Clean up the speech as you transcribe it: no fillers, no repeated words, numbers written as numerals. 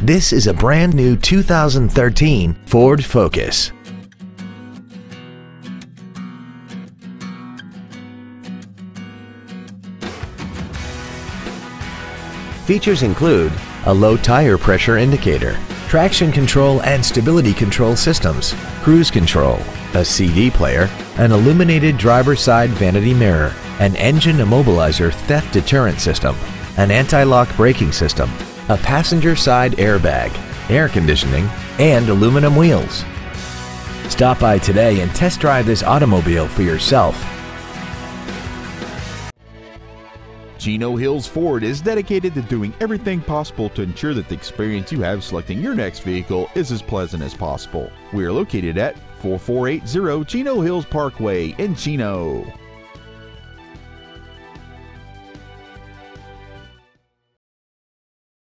This is a brand new 2013 Ford Focus. Features include a low tire pressure indicator, traction control and stability control systems, cruise control, a CD player, an illuminated driver's side vanity mirror, an engine immobilizer theft deterrent system, an anti-lock braking system, a passenger side airbag, air conditioning, and aluminum wheels. Stop by today and test drive this automobile for yourself. Chino Hills Ford is dedicated to doing everything possible to ensure that the experience you have selecting your next vehicle is as pleasant as possible. We are located at 4480 Chino Hills Parkway in Chino.